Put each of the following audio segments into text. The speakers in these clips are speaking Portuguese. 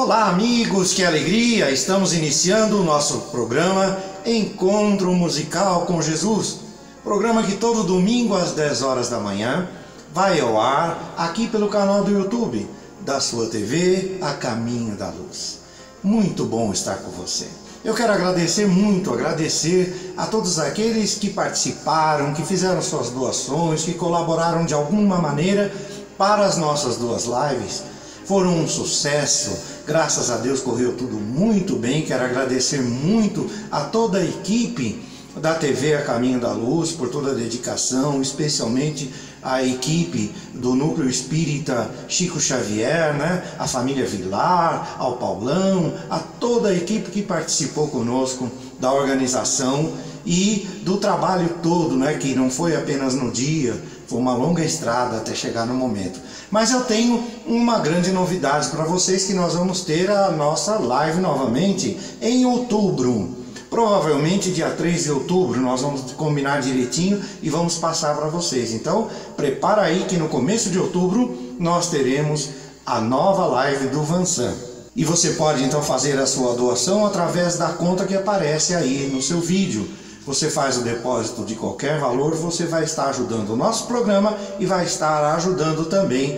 Olá amigos, que alegria! Estamos iniciando o nosso programa Encontro Musical com Jesus. Programa que todo domingo às 10 horas da manhã vai ao ar aqui pelo canal do YouTube da sua TV A Caminho da Luz. Muito bom estar com você. Eu quero agradecer a todos aqueles que participaram, que fizeram suas doações, que colaboraram de alguma maneira para as nossas duas lives. Foram um sucesso, graças a Deus correu tudo muito bem. Quero agradecer muito a toda a equipe da TV A Caminho da Luz por toda a dedicação, especialmente a equipe do Núcleo Espírita Chico Xavier, a família Vilar, ao Paulão, a toda a equipe que participou conosco da organização e do trabalho todo, que não foi apenas no dia, foi uma longa estrada até chegar no momento. Mas eu tenho uma grande novidade para vocês, que nós vamos ter a nossa live novamente em outubro. Provavelmente dia 3 de outubro nós vamos combinar direitinho e vamos passar para vocês. Então prepara aí que no começo de outubro nós teremos a nova live do Vansan. E você pode então fazer a sua doação através da conta que aparece aí no seu vídeo. Você faz o depósito de qualquer valor, você vai estar ajudando o nosso programa e vai estar ajudando também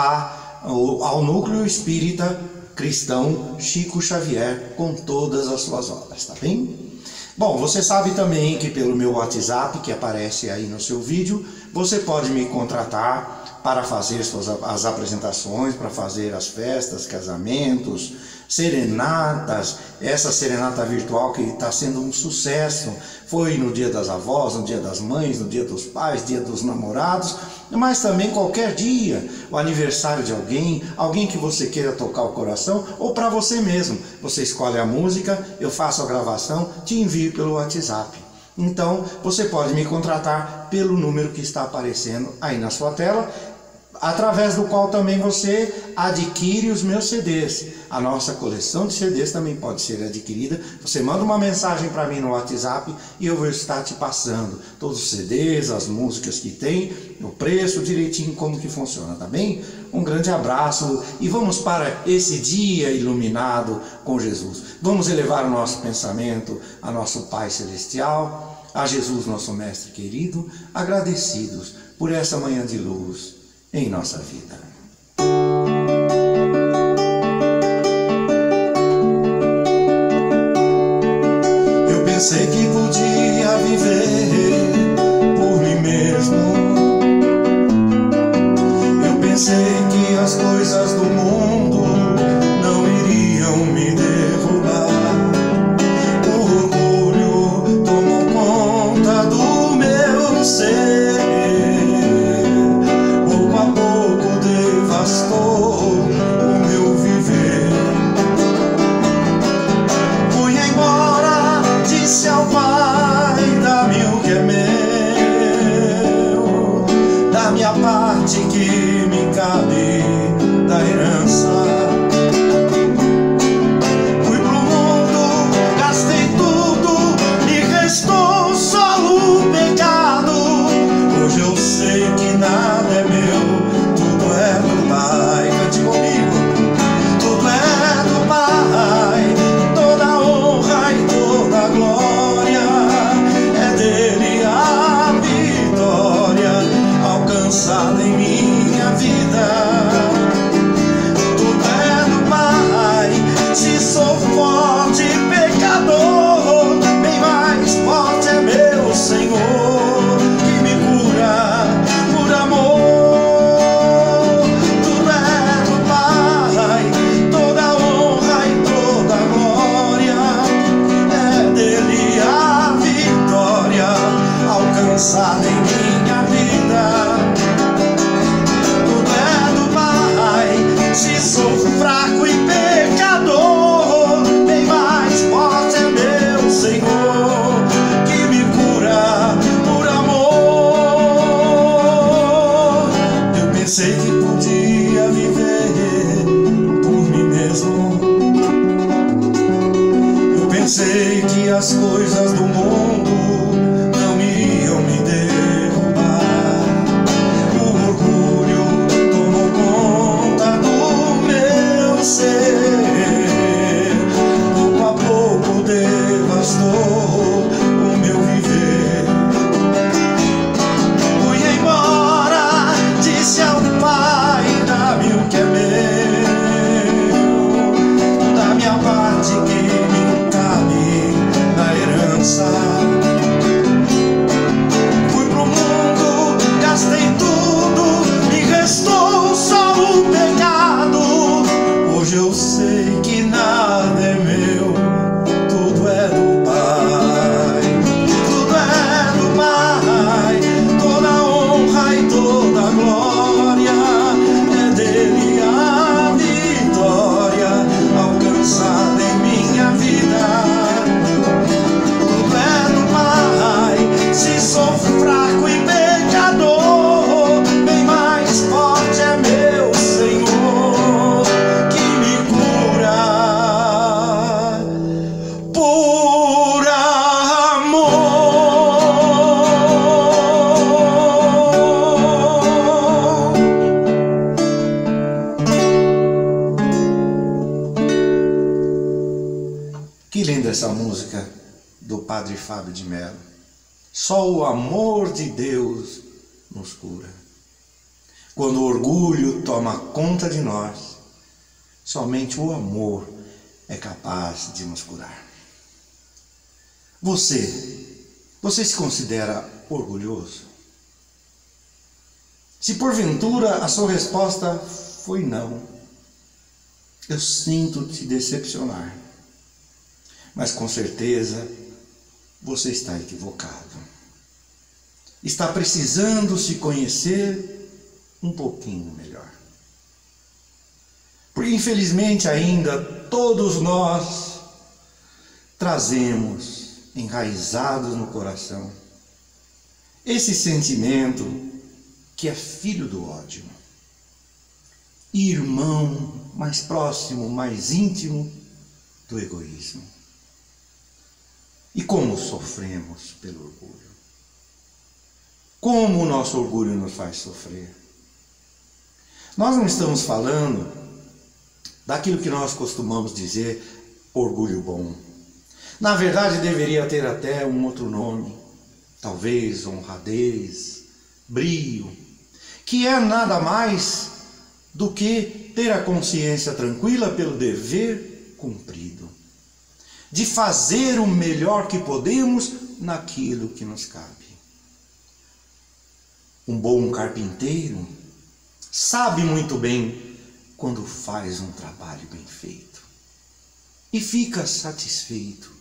ao Núcleo Espírita Cristão Chico Xavier com todas as suas obras, tá bem? Bom, você sabe também que pelo meu WhatsApp, que aparece aí no seu vídeo, você pode me contratar para fazer as apresentações, para fazer as festas, casamentos, serenatas. Essa serenata virtual que está sendo um sucesso, foi no dia das avós, no dia das mães, no dia dos pais, dia dos namorados, mas também qualquer dia, o aniversário de alguém que você queira tocar o coração, ou para você mesmo. Você escolhe a música, eu faço a gravação, te envio pelo WhatsApp. Então você pode me contratar pelo número que está aparecendo aí na sua tela, através do qual também você adquire os meus CDs. A nossa coleção de CDs também pode ser adquirida. Você manda uma mensagem para mim no WhatsApp e eu vou estar te passando todos os CDs, as músicas que tem, o preço direitinho, como que funciona, tá bem? Um grande abraço e vamos para esse dia iluminado com Jesus. Vamos elevar o nosso pensamento a nosso Pai Celestial, a Jesus, nosso Mestre querido, agradecidos por essa manhã de luz em nossa vida. Eu pensei que podia viver por mim mesmo. Eu pensei que as coisas do mundo não iriam me derrubar. O orgulho tomou conta do meu ser. O meu viver. Fui embora, disse ao Pai: dá-me o que é meu, da minha parte que me cabe da herança. Fui pro mundo, gastei tudo, me restou só o pecado. Hoje eu sei que nada é meu, tudo é do Pai. Cante comigo. Tudo é do Pai, toda a honra e toda a glória é dele a vitória alcançada em minha vida. Tudo é do Pai. Se sou forte pecador, bem mais forte é meu Senhor, que me cura por amor. Alcançada em minha vida. Tudo é do Pai. Se sou fraco e pecador, bem mais forte é meu Senhor, que me cura por amor. Eu pensei que podia viver por mim mesmo. Eu pensei que as coisas do mundo não iriam me derrubar. O orgulho tomou conta do meu ser. Que linda essa música do Padre Fábio de Mello. Só o amor de Deus nos cura. Quando o orgulho toma conta de nós, somente o amor é capaz de nos curar. Você se considera orgulhoso? Se porventura a sua resposta foi não, eu sinto te decepcionar, mas com certeza você está equivocado. Está precisando se conhecer um pouquinho melhor. Porque infelizmente ainda todos nós trazemos enraizados no coração esse sentimento que é filho do ódio, irmão mais próximo, mais íntimo do egoísmo. E como sofremos pelo orgulho? Como o nosso orgulho nos faz sofrer? Nós não estamos falando daquilo que nós costumamos dizer orgulho bom. Na verdade, deveria ter até um outro nome, talvez honradez, brio, que é nada mais do que ter a consciência tranquila pelo dever cumprido, de fazer o melhor que podemos naquilo que nos cabe. Um bom carpinteiro sabe muito bem quando faz um trabalho bem feito e fica satisfeito,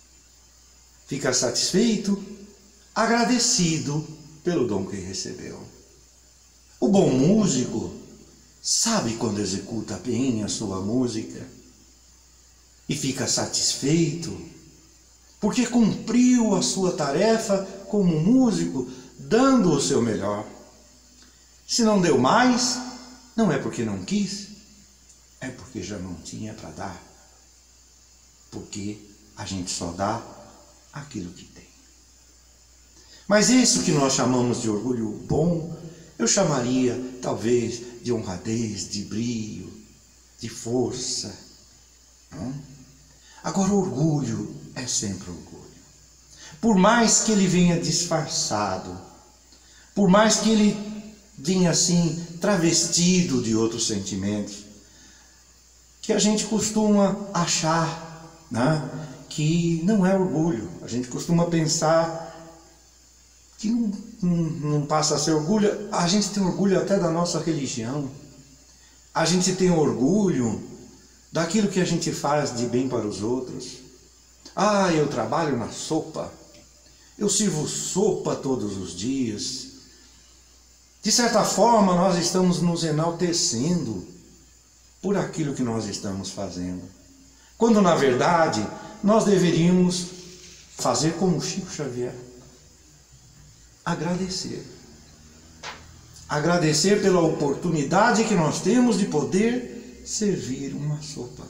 agradecido pelo dom que recebeu. O bom músico sabe quando executa bem a sua música e fica satisfeito porque cumpriu a sua tarefa como músico, dando o seu melhor. Se não deu mais, não é porque não quis, é porque já não tinha para dar. Porque a gente só dá aquilo que tem. Mas isso que nós chamamos de orgulho bom, eu chamaria talvez de honradez, de brio, de força. Não? Agora, orgulho é sempre orgulho. Por mais que ele venha disfarçado, por mais que ele venha assim travestido de outros sentimentos, que a gente costuma achar, né, que não é orgulho. A gente costuma pensar que não passa a ser orgulho. A gente tem orgulho até da nossa religião. A gente tem orgulho daquilo que a gente faz de bem para os outros. Ah, eu trabalho na sopa. Eu sirvo sopa todos os dias. De certa forma, nós estamos nos enaltecendo por aquilo que nós estamos fazendo. Quando, na verdade, nós deveríamos fazer como Chico Xavier. Agradecer. Agradecer pela oportunidade que nós temos de poder servir uma sopa.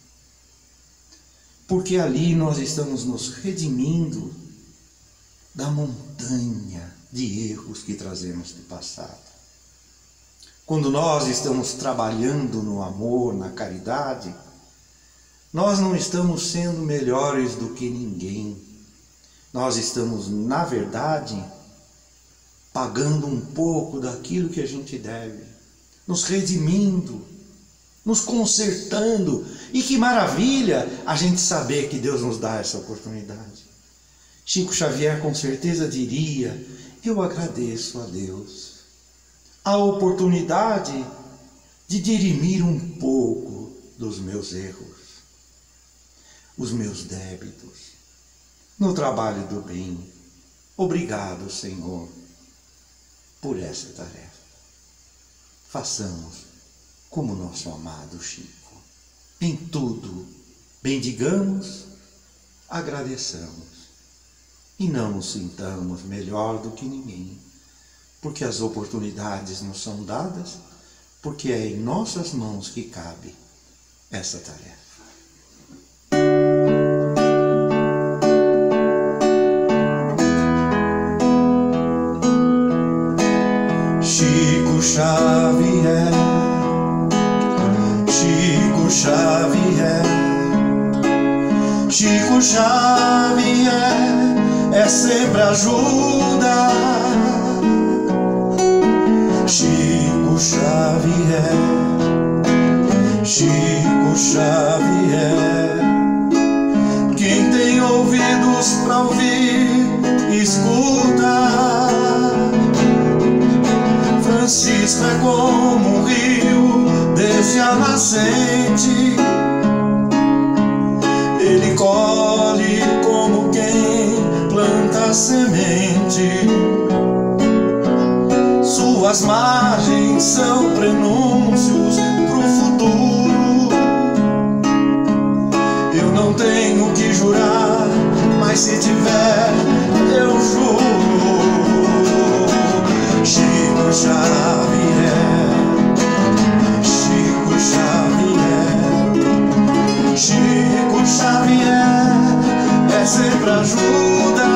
Porque ali nós estamos nos redimindo da montanha de erros que trazemos do passado. Quando nós estamos trabalhando no amor, na caridade, nós não estamos sendo melhores do que ninguém. Nós estamos, na verdade, pagando um pouco daquilo que a gente deve, nos redimindo, nos consertando. E que maravilha a gente saber que Deus nos dá essa oportunidade. Chico Xavier com certeza diria: eu agradeço a Deus a oportunidade de dirimir um pouco dos meus erros, os meus débitos, no trabalho do bem. Obrigado, Senhor, por essa tarefa. Façamos como nosso amado Chico. Em tudo, bendigamos, agradeçamos e não nos sintamos melhor do que ninguém, porque as oportunidades nos são dadas, porque é em nossas mãos que cabe essa tarefa. Chico Xavier, Chico Xavier, Chico Xavier é sempre ajuda. Chico Xavier, Chico Xavier. Quem tem ouvidos pra ouvir, escuta. Francisco é como um rio desde a nascente. Ele colhe como quem planta semente. Suas margens são prenúncios pro futuro. Eu não tenho que jurar, mas se tiver, eu juro. Chico Xavier, Chico Xavier, Chico Xavier é sempre ajuda.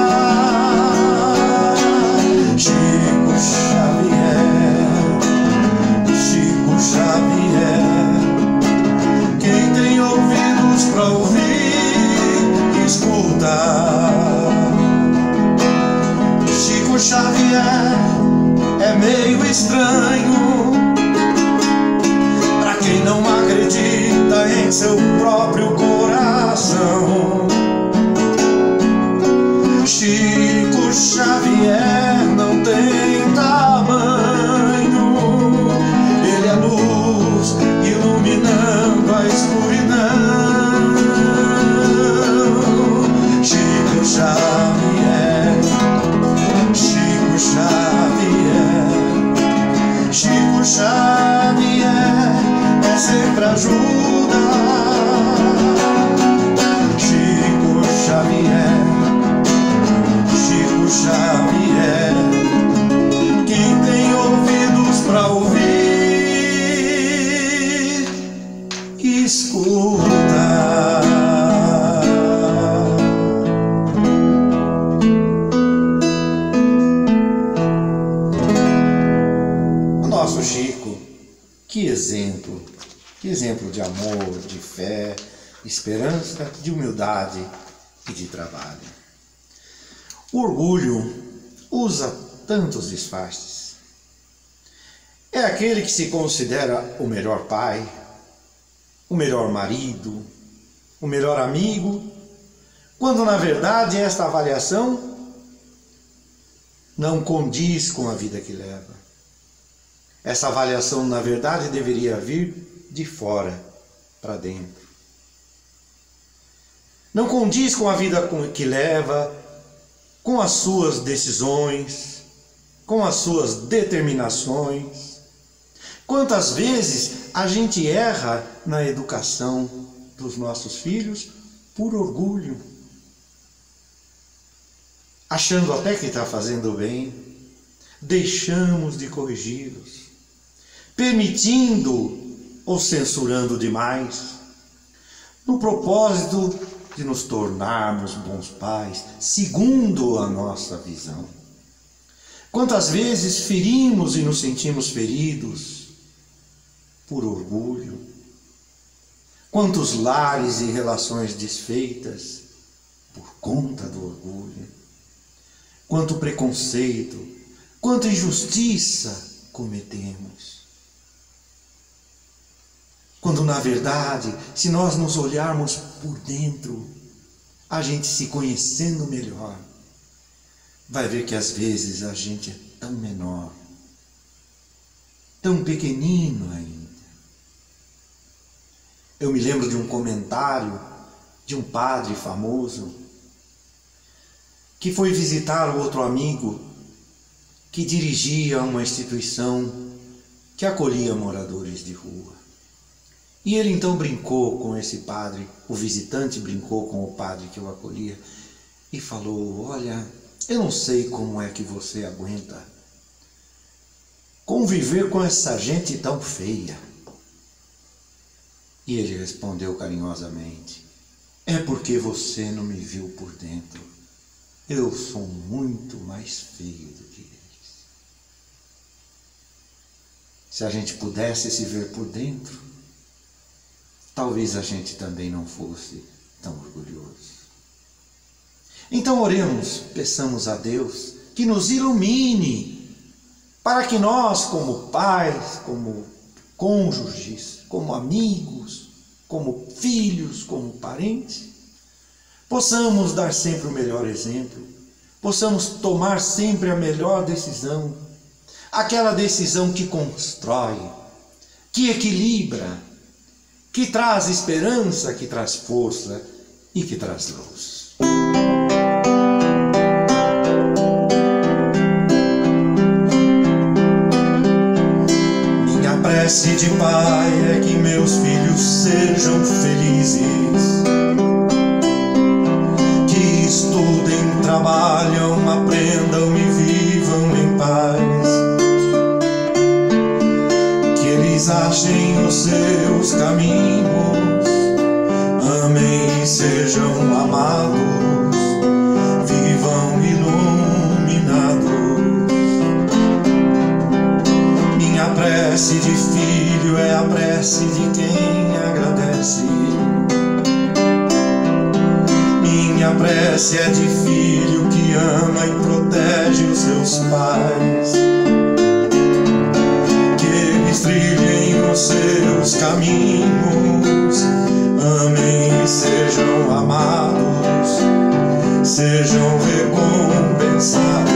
Chico Xavier, Chico Xavier. Quem tem ouvidos pra ouvir, escuta. Chico Xavier é meio estranho pra quem não acredita em seu próprio coração. Chico Xavier não tem tamanho. Ele é luz iluminando a escuridão. Chico Xavier, Chico Xavier, Chico Xavier é sempre ajuda. Chico Xavier, Chico Xavier. Quem tem ouvidos pra ouvir, escuta. O nosso Chico, que exemplo de amor, de fé, esperança, de humildade e de trabalho. O orgulho usa tantos disfarces. É aquele que se considera o melhor pai, o melhor marido, o melhor amigo, quando na verdade esta avaliação não condiz com a vida que leva. Essa avaliação na verdade deveria vir de fora para dentro. Não condiz com a vida que leva, com as suas decisões, com as suas determinações. Quantas vezes a gente erra na educação dos nossos filhos por orgulho, achando até que está fazendo bem, deixamos de corrigi-los, permitindo ou censurando demais, no propósito de nos tornarmos bons pais, segundo a nossa visão. Quantas vezes ferimos e nos sentimos feridos por orgulho? Quantos lares e relações desfeitas por conta do orgulho? Quanto preconceito, quanta injustiça cometemos. Quando na verdade, se nós nos olharmos por dentro, a gente se conhecendo melhor, vai ver que às vezes a gente é tão menor, tão pequenino ainda. Eu me lembro de um comentário de um padre famoso que foi visitar outro amigo que dirigia uma instituição que acolhia moradores de rua. E ele então brincou com esse padre, o visitante brincou com o padre que o acolhia e falou: olha, eu não sei como é que você aguenta conviver com essa gente tão feia. E ele respondeu carinhosamente: é porque você não me viu por dentro. Eu sou muito mais feio do que eles. Se a gente pudesse se ver por dentro, talvez a gente também não fosse tão orgulhoso. Então oremos, peçamos a Deus que nos ilumine, para que nós, como pais, como cônjuges, como amigos, como filhos, como parentes, possamos dar sempre o melhor exemplo, possamos tomar sempre a melhor decisão, aquela decisão que constrói, que equilibra, que traz esperança, que traz força e que traz luz. Minha prece de pai é que meus filhos sejam felizes, que estudem, trabalham, aprendam e vivam em paz, que eles achem os seus caminhos, amem e sejam amados, vivam iluminados. Minha prece de filho é a prece de quem agradece. Minha prece é de filho que ama e protege os seus pais, que eles trilhem os seus caminhos, amem e sejam amados, sejam recompensados.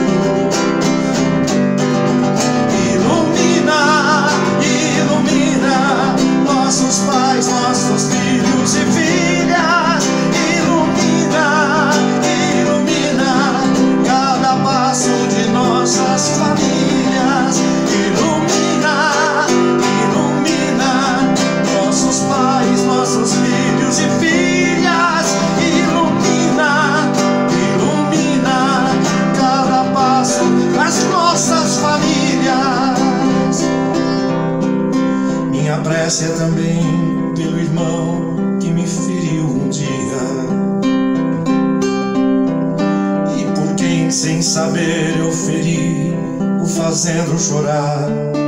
Ilumina, ilumina nossos pais, nossos filhos e filhas. Ilumina, ilumina cada passo de nossas famílias. Ilumina, ilumina nossos pais, nossos filhos e filhas. Ilumina, ilumina cada passo das nossas famílias. Minha prece é também pelo irmão que me feriu um dia, e por quem sem saber eu feri, o fazendo chorar.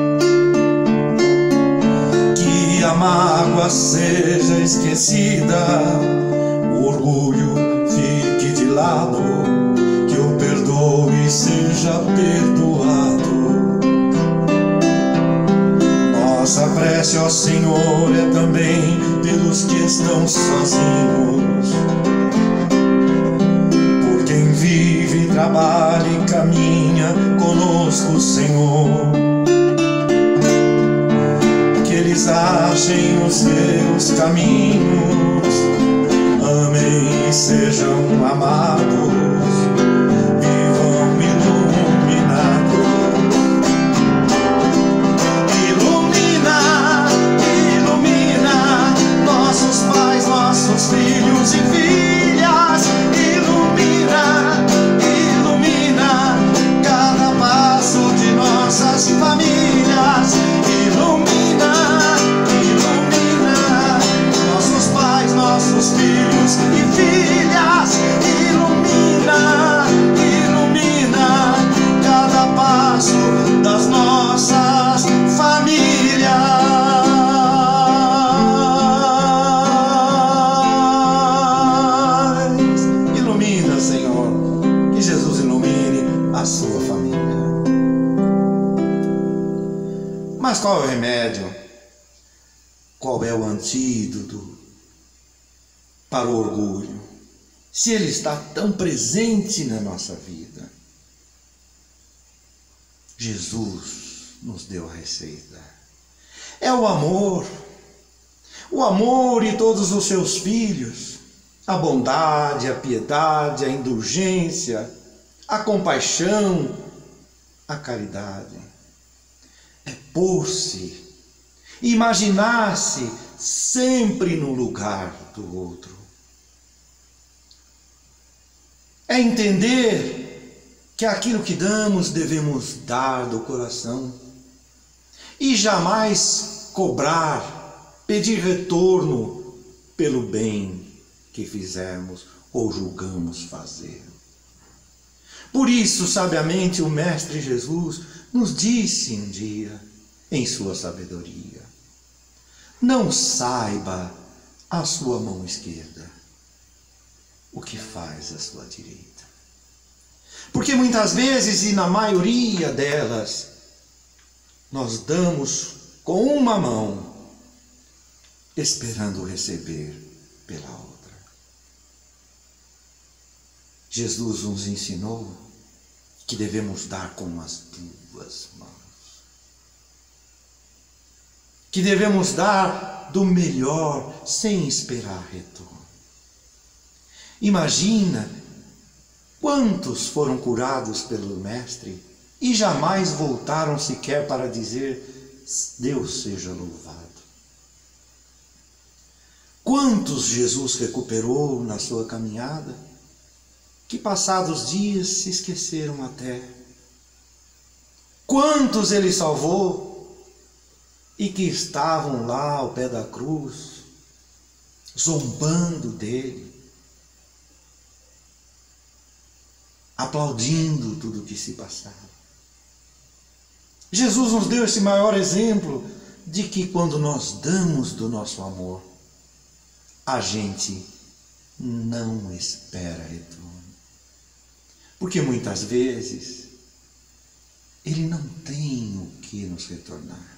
Que a mágoa seja esquecida, o orgulho fique de lado, que eu perdoe e seja perdoado. Nossa prece, ó Senhor, é também pelos que estão sozinhos, por quem vive, trabalha e caminha conosco, Senhor. Que eles achem os seus caminhos, amem e sejam amados, vivam iluminados. Ilumina, ilumina nossos pais, nossos filhos e filhas. Ilumina, ilumina cada passo de nossas famílias. Ilumina, ilumina nossos pais, nossos filhos e filhas. Ilumina, ilumina cada passo das nossas famílias. Ilumina, Senhor, que Jesus ilumine a sua família. Mas qual é o remédio? Qual é o antídoto para o orgulho, se ele está tão presente na nossa vida? Jesus nos deu a receita. É o amor e todos os seus filhos, a bondade, a piedade, a indulgência, a compaixão, a caridade. É pôr-se, imaginar-se sempre no lugar do outro. É entender que aquilo que damos devemos dar do coração e jamais cobrar, pedir retorno pelo bem que fizemos ou julgamos fazer. Por isso, sabiamente, o Mestre Jesus nos disse um dia, em sua sabedoria: não saiba a sua mão esquerda, o que faz à sua direita. Porque muitas vezes, e na maioria delas, nós damos com uma mão, esperando receber pela outra. Jesus nos ensinou que devemos dar com as duas mãos. Que devemos dar do melhor sem esperar retorno. Imagina quantos foram curados pelo Mestre e jamais voltaram sequer para dizer: Deus seja louvado. Quantos Jesus recuperou na sua caminhada, que passados dias se esqueceram até. Quantos ele salvou e que estavam lá ao pé da cruz, zombando dele, aplaudindo tudo o que se passava. Jesus nos deu esse maior exemplo de que quando nós damos do nosso amor, a gente não espera retorno. Porque muitas vezes ele não tem o que nos retornar.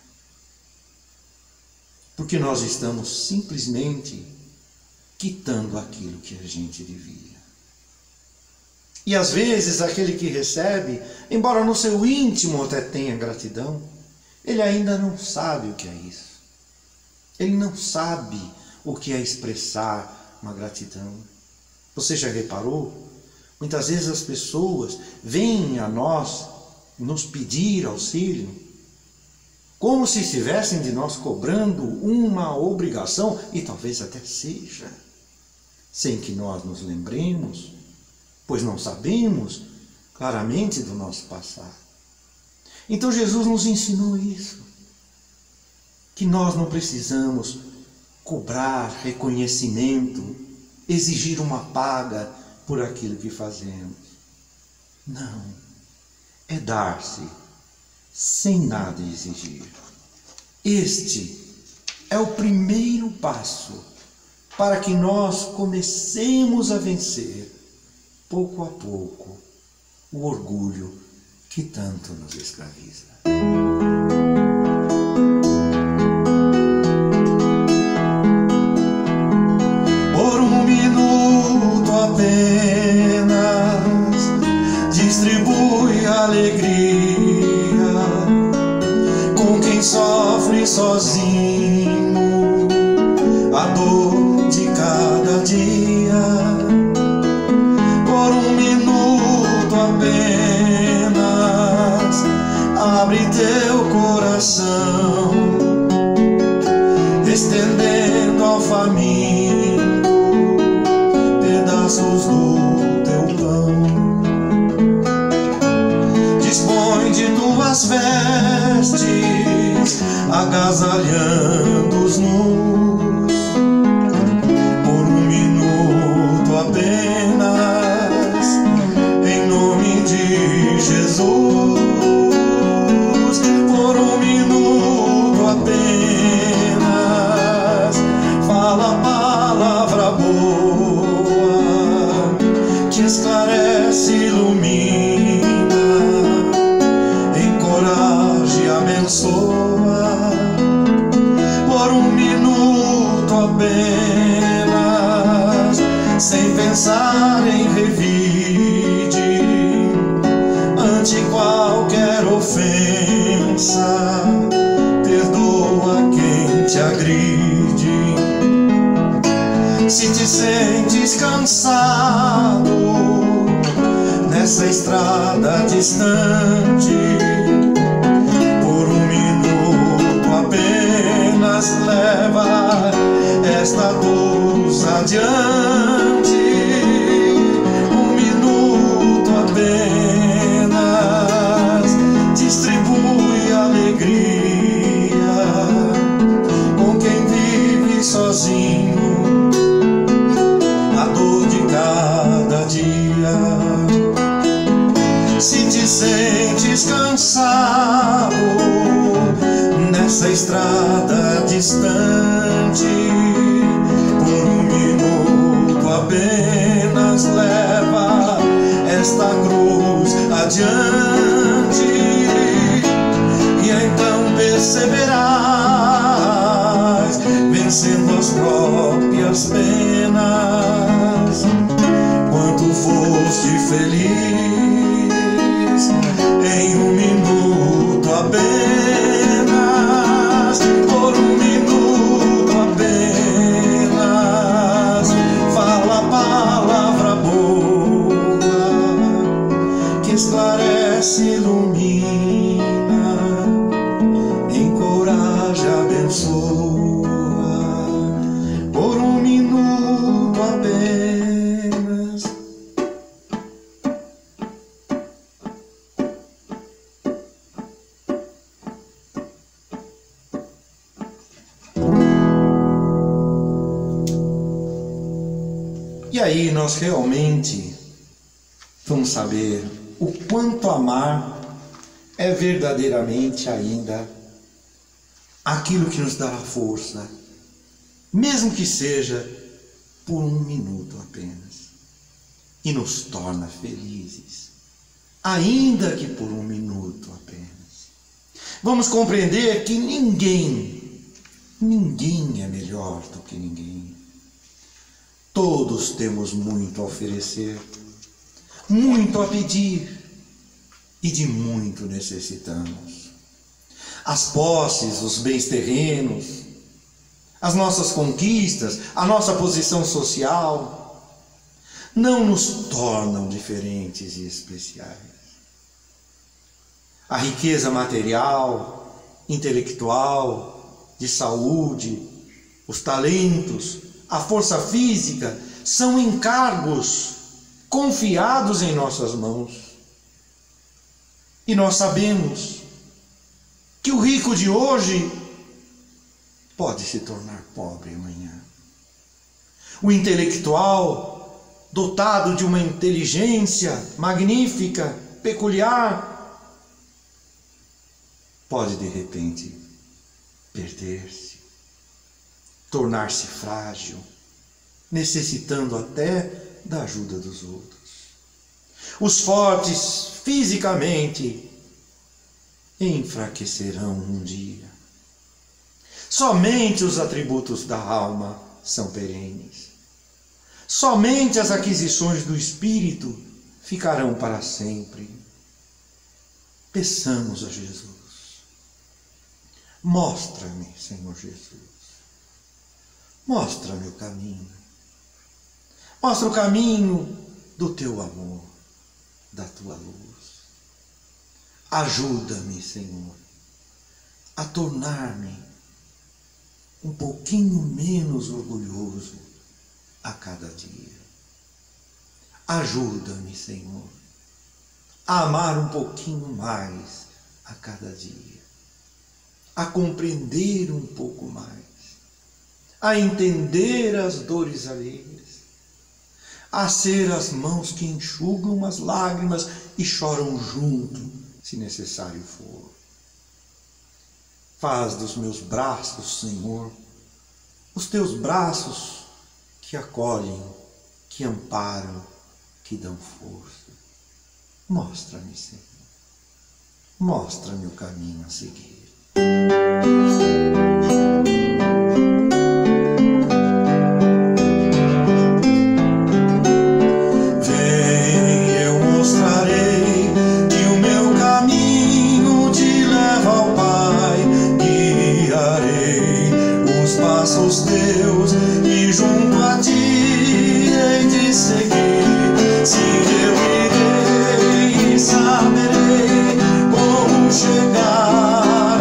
Porque nós estamos simplesmente quitando aquilo que a gente devia. E às vezes aquele que recebe, embora no seu íntimo até tenha gratidão, ele ainda não sabe o que é isso. Ele não sabe o que é expressar uma gratidão. Você já reparou? Muitas vezes as pessoas vêm a nós nos pedir auxílio, como se estivessem de nós cobrando uma obrigação, e talvez até seja, sem que nós nos lembremos, pois não sabemos claramente do nosso passado. Então Jesus nos ensinou isso, que nós não precisamos cobrar reconhecimento, exigir uma paga por aquilo que fazemos. Não, é dar-se sem nada exigir. Este é o primeiro passo para que nós comecemos a vencer, pouco a pouco, o orgulho que tanto nos escraviza. Por um minuto apenas, distribui alegria com quem sofre sozinho a dor de cada dia. Por um minuto apenas, abre teu coração, estendendo ao faminto pedaços do teu pão. Dispõe de tuas vestes, agasalhando os nus. Por um minuto apenas, em nome de Jesus. Por um minuto apenas, fala a palavra boa, que esclarece e ilumina, encoraja e abençoa. Por um minuto apenas, sem pensar em revide, ante qualquer ofensa, perdoa quem te agride. Se te sentes cansado nessa estrada distante, por um minuto apenas leva esta cruz adiante. Um minuto apenas, distribui alegria com quem vive sozinho a dor de cada dia. Se te sentes cansado nessa estrada distante, por um minuto apenas feliz em um minuto apenas, por um minuto apenas. Fala a palavra boa que esclarece, ilumina, encoraja, abençoa, por um minuto apenas. E aí nós realmente vamos saber o quanto amar é verdadeiramente ainda aquilo que nos dá a força, mesmo que seja por um minuto apenas, e nos torna felizes, ainda que por um minuto apenas. Vamos compreender que ninguém é melhor do que ninguém. Todos temos muito a oferecer, muito a pedir, e de muito necessitamos. As posses, os bens terrenos, as nossas conquistas, a nossa posição social, não nos tornam diferentes e especiais. A riqueza material, intelectual, de saúde, os talentos, a força física, são encargos confiados em nossas mãos. E nós sabemos que o rico de hoje pode se tornar pobre amanhã. O intelectual, dotado de uma inteligência magnífica, peculiar, pode de repente perder-se, tornar-se frágil, necessitando até da ajuda dos outros. Os fortes fisicamente enfraquecerão um dia. Somente os atributos da alma são perenes. Somente as aquisições do espírito ficarão para sempre. Peçamos a Jesus. Mostra-me, Senhor Jesus. Mostra-me o caminho. Mostra o caminho do teu amor, da tua luz. Ajuda-me, Senhor, a tornar-me um pouquinho menos orgulhoso a cada dia. Ajuda-me, Senhor, a amar um pouquinho mais a cada dia, a compreender um pouco mais, a entender as dores alheias, a ser as mãos que enxugam as lágrimas e choram junto, se necessário for. Faz dos meus braços, Senhor, os teus braços que acolhem, que amparam, que dão força. Mostra-me, Senhor. Mostra-me o caminho a seguir. Passos teus e junto a ti hei de seguir. Se eu irei, saberei como chegar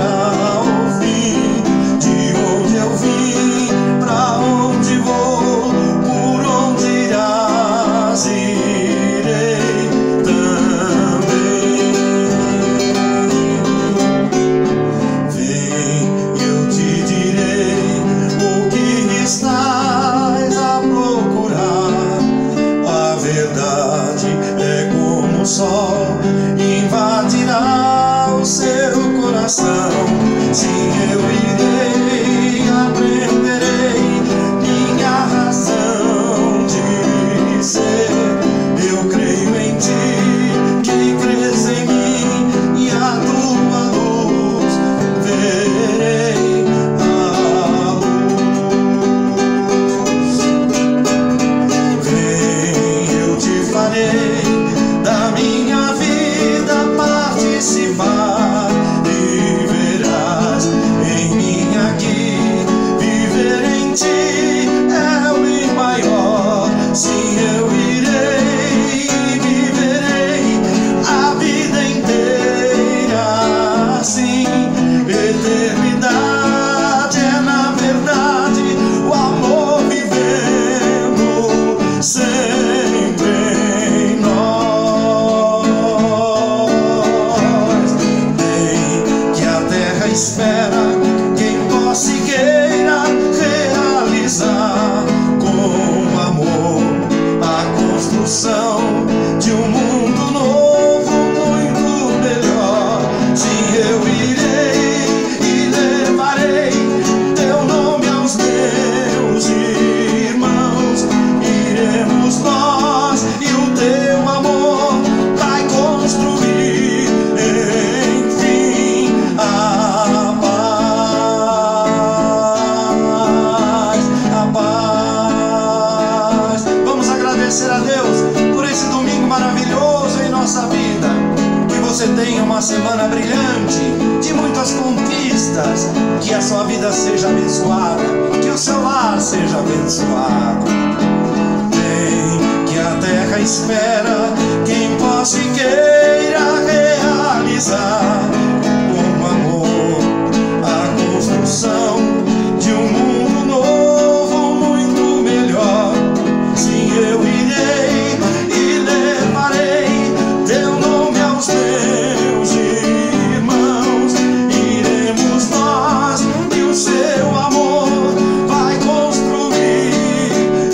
uma semana brilhante, de muitas conquistas. Que a sua vida seja abençoada, que o seu lar seja abençoado. Bem, que a terra espera quem possa e queira realizar com amor a construção de um mundo novo, muito melhor. Sim, eu irei e levarei teu nome aos meus irmãos. Iremos nós e o seu amor vai construir,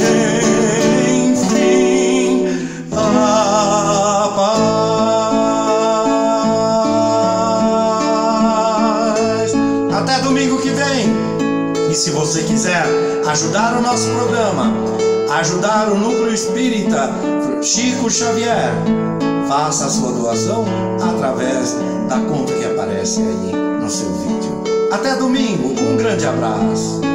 enfim, a paz. Até domingo que vem. E se você quiser ajudar o nosso programa, ajudar o Núcleo Espírita Chico Xavier, faça a sua doação através da conta que aparece aí no seu vídeo. Até domingo, um grande abraço.